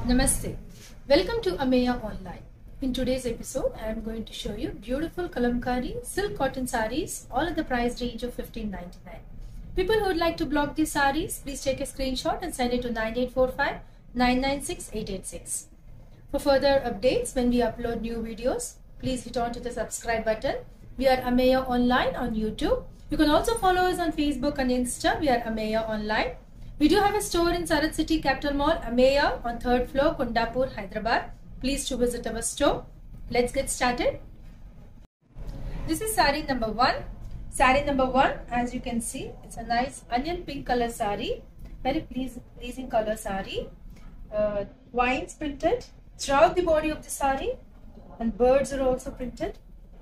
Namaste. Welcome to Ameya Online. In today's episode, I am going to show you beautiful kalamkari silk cotton sarees, all at the price range of $15.99. People who would like to block these sarees, please take a screenshot and send it to 9845 996 886. For further updates, when we upload new videos, please hit on to the subscribe button. We are Ameya Online on YouTube. You can also follow us on Facebook and Insta. We are Ameya Online. We do have a store in Sarat City Capital Mall, Ameya, on 3rd floor, Kundapur, Hyderabad. Please to visit our store. Let's get started. This is saree number 1. Saree number 1, as you can see, it's a nice onion pink color saree. Very pleasing color saree. Vines printed throughout the body of the saree, and birds are also printed.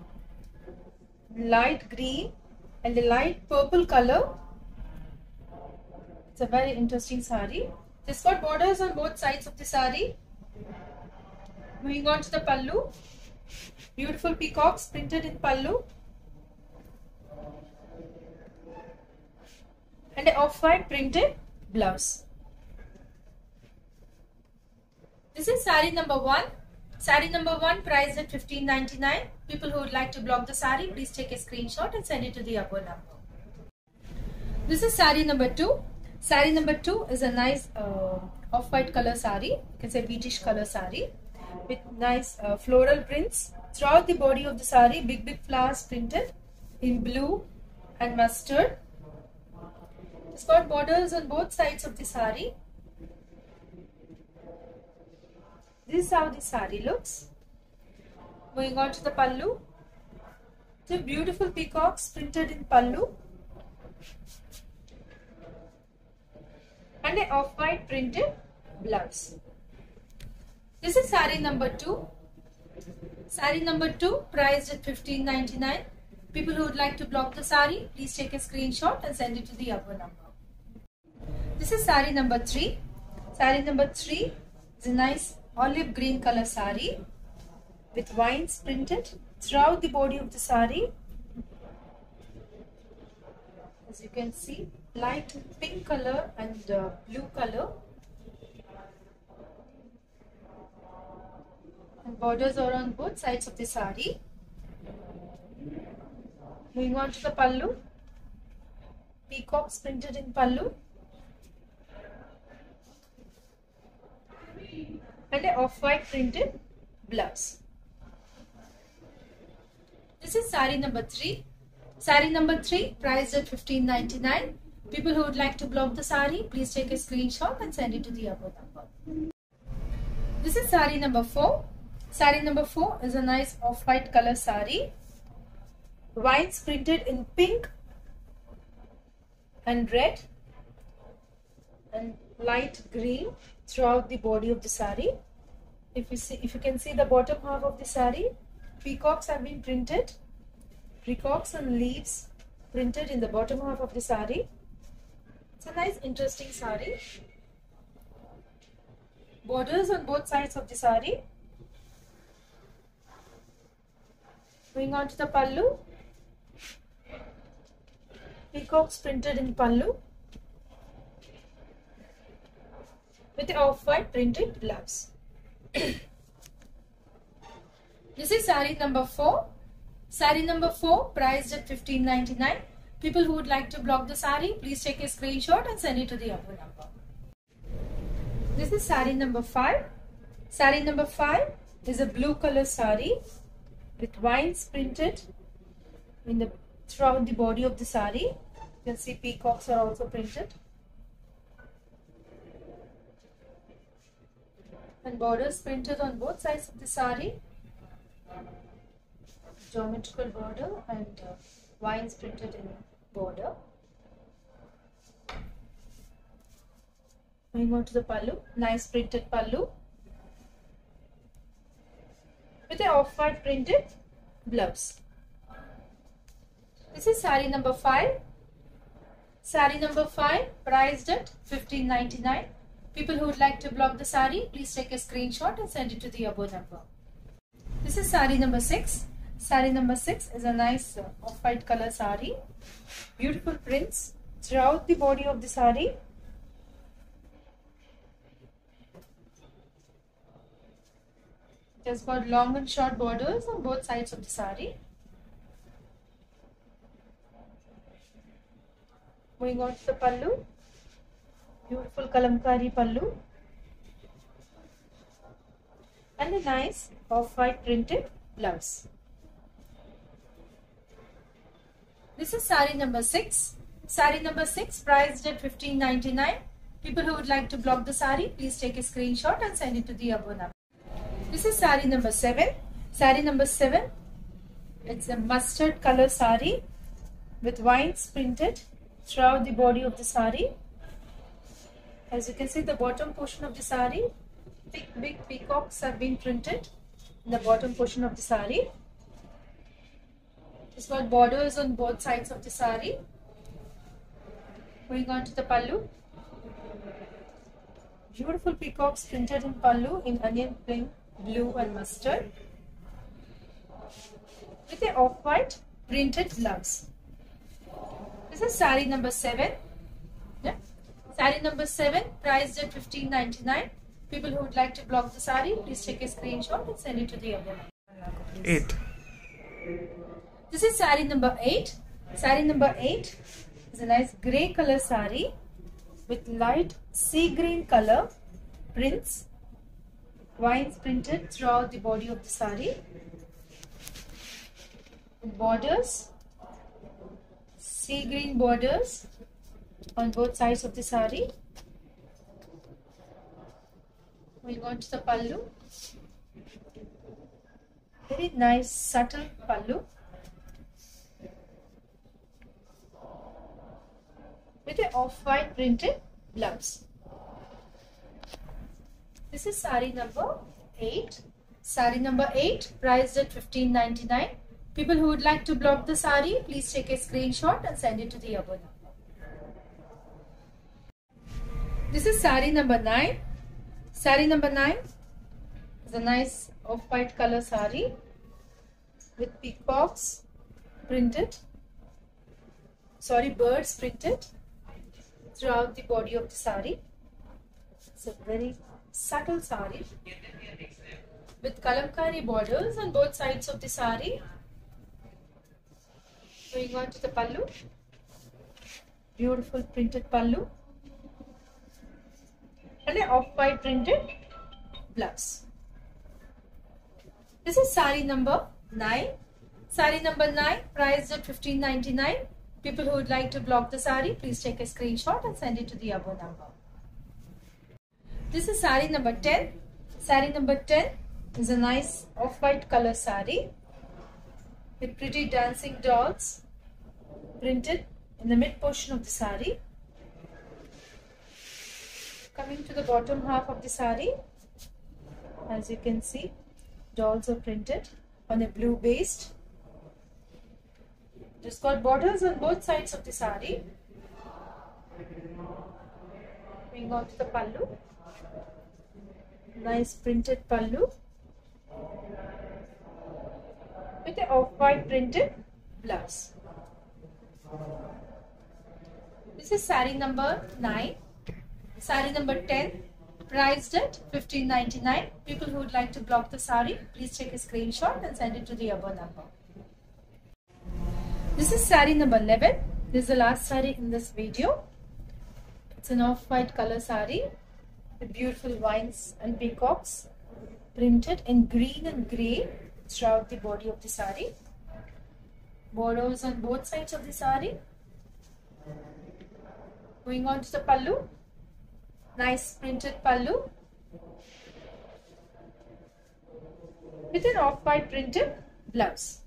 Light green and a light purple color. It's a very interesting saree. It's got borders on both sides of the saree. Moving on to the pallu. Beautiful peacocks printed in pallu. And an off-white printed blouse. This is saree number 1. Saree number 1 priced at $15.99. People who would like to block the saree, please take a screenshot and send it to the above number. This is saree number 2. Saree number 2 is a nice off-white color saree. You can say beige color saree with nice floral prints throughout the body of the saree. Big flowers printed in blue and mustard. It's got borders on both sides of the saree. This is how the saree looks. Moving on to the pallu. The beautiful peacocks printed in pallu. And an off-white printed blouse. This is saree number 2. Saree number 2 priced at $15.99. People who would like to block the saree, please take a screenshot and send it to the above number. This is saree number 3. Saree number 3 is a nice olive green color saree with vines printed throughout the body of the saree. As you can see, light pink color and blue color, and borders are on both sides of the saree. Moving on to the pallu. Peacocks printed in pallu and an off-white printed blouse. This is saree number 3. Saree number 3 priced at $15.99. People who would like to block the saree, please take a screenshot and send it to the above number. This is saree number 4. Saree number 4 is a nice off-white color saree. Vines printed in pink and red and light green throughout the body of the saree. If you can see the bottom half of the saree, peacocks have been printed. Peacocks and leaves printed in the bottom half of the saree. It's a nice interesting saree. Borders on both sides of the saree. Moving on to the pallu. Peacocks printed in pallu with the off-white printed blouse. This is saree number 4. Saree number 4 priced at $15.99. People who would like to block the saree, please take a screenshot and send it to the above number. This is saree number 5. Saree number 5 is a blue color saree with vines printed throughout the body of the saree. You can see peacocks are also printed. And borders printed on both sides of the saree. Geometrical border and vines printed in border. Moving on to the pallu. Nice printed pallu with an off-white printed blouse. This is saree number 5. Saree number 5 priced at $15.99. People who would like to block the saree, please take a screenshot and send it to the above number. This is saree number 6. Saree number 6 is a nice off-white color saree. Beautiful prints throughout the body of the saree. It has got long and short borders on both sides of the sari. Moving on to the pallu. Beautiful kalamkari pallu. And a nice off-white printed blouse. This is sari number 6. Sari number 6 priced at $15.99. People who would like to block the sari, please take a screenshot and send it to the above number. This is sari number 7. Sari number 7. It's a mustard color sari with vines printed throughout the body of the sari. As you can see, the bottom portion of the sari, big peacocks have been printed in the bottom portion of the sari. It's got borders on both sides of the sari. Going on to the pallu. Beautiful peacocks printed in pallu in onion pink, blue and mustard, with a off-white printed blouse. This is sari number 7. Yeah. Sari number 7 priced at $15.99. People who would like to block the sari, please take a screenshot and send it to the above number. 8. This is sari number 8. Sari number 8 is a nice grey color sari with light sea green color prints, vines printed throughout the body of the sari, with borders, sea green borders on both sides of the sari. Moving on to the pallu. Very nice subtle pallu with an off-white printed blouse. This is sari number 8. Sari number 8 priced at $15.99. People who would like to block the sari, please take a screenshot and send it to the above number. This is sari number 9. Sari number 9 is a nice off-white color sari with peacocks printed, birds printed throughout the body of the sari. It's a very subtle sari with kalamkari borders on both sides of the sari. Going on to the pallu. Beautiful printed pallu and an off-white printed blouse. This is sari number 9. Sari number 9 priced at $15.99. People who would like to block the sari, please take a screenshot and send it to the above number. This is sari number 10. Sari number 10 is a nice off-white color sari with pretty dancing dolls printed in the mid portion of the sari. Coming to the bottom half of the sari, as you can see, dolls are printed on a blue base. It's got borders on both sides of the sari. Moving on to the pallu. Nice printed pallu with an off-white printed blouse. This is sari number 9. Sari number 10 priced at $15.99. People who would like to block the sari, please take a screenshot and send it to the above number. This is sari number 11. This is the last sari in this video. It's an off-white color sari with beautiful vines and peacocks printed in green and grey throughout the body of the sari. Borders on both sides of the sari. Going on to the pallu. Nice printed pallu with an off-white printed blouse.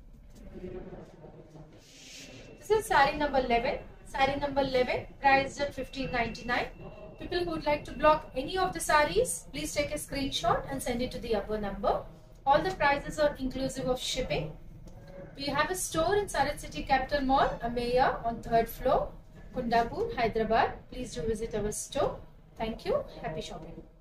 This is sari number 11. Sari number 11 priced at $15.99. People who would like to block any of the saris, please take a screenshot and send it to the above number. All the prices are inclusive of shipping. We have a store in Sarit City Capital Mall, Ameya, on 3rd floor, Kundapur, Hyderabad. Please do visit our store. Thank you. Happy shopping.